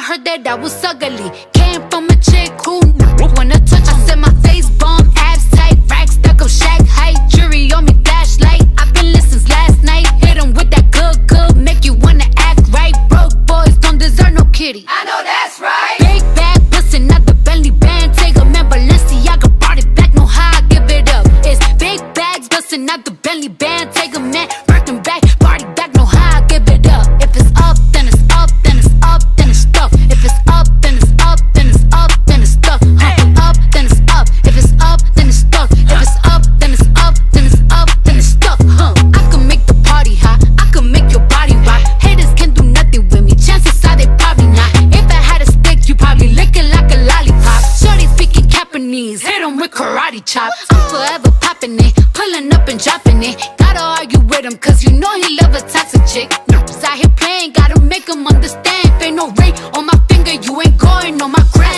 heard that I was ugly. Came from a chick who wanna touch. I said my face bomb, abs tight, racks stuck up, shack height, jury on me, flashlight. I've been listening since last night. Hit 'em with that good, make you wanna act right. Broke boys don't deserve no kitty. I know that's right. Big bag, bustin' out the Bentley band. Take a man, Balenciaga brought it back. Know how I give it up. It's big bags, bustin' out the Bentley band. Take a man, Birkin back, party back. Know how I give it up. If it's up, then it's up, then it's up, then it's stuff. If it's up, then it's up, then it's up, then it's stuff. Up, then it's up. If it's up, then it's stuck. If it's up, then it's up, then it's up, then it's stuck. I can make the party hot. I can make your body rock. Haters can do nothing with me. Chances are they probably not. If I had a stick, you probably lick it like a lollipop. Shorty speaking Japanese, hit 'em with karate chops. I'm forever popping it, pulling up and dropping it. Gotta argue with him, cause you know he love a toxic chick. Out here playing, gotta make him understand. If ain't no ring on my finger, you ain't going on my gram.